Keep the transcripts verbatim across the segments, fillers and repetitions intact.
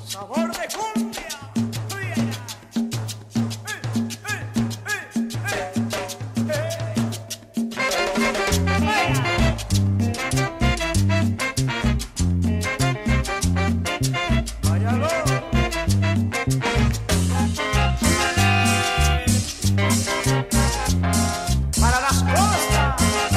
Sabor de cumbia. Para las costas.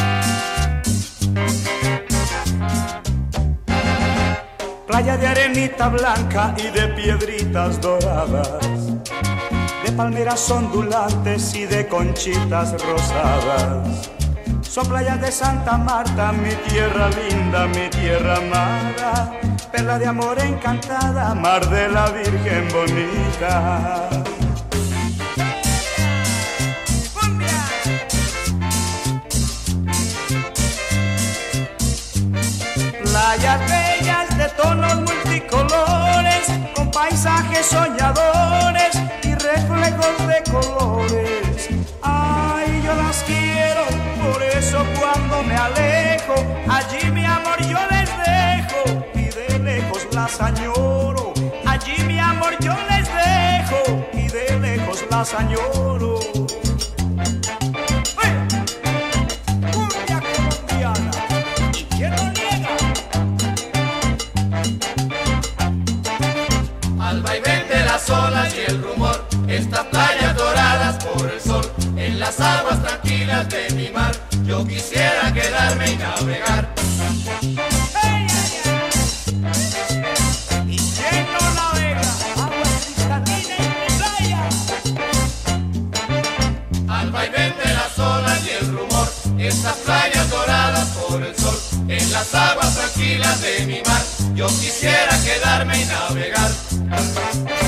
Playa de arenita blanca y de piedritas doradas, de palmeras ondulantes y de conchitas rosadas. Son playas de Santa Marta, mi tierra linda, mi tierra amada, perla de amor encantada, mar de la Virgen bonita. Playas bellas de tonos multicolores, con paisajes soñadores y reflejos de colores. Ay, yo las quiero, por eso cuando me alejo, allí mi amor yo les dejo y de lejos las añoro. Allí mi amor yo les dejo y de lejos las añoro. Cumbia colombiana, ¿y quién lo niega? Al vaivén de las olas y el rumor, estas playas doradas por el sol, en las aguas tranquilas de mi mar, yo quisiera quedarme y navegar. ¡Hey, ay, ay! ¿Y quién no navega? Agua cristalina y mi playa. Al vaivén de las olas y el rumor, estas playas doradas por el sol, en las aguas tranquilas de mi mar, yo quisiera quedarme y navegar.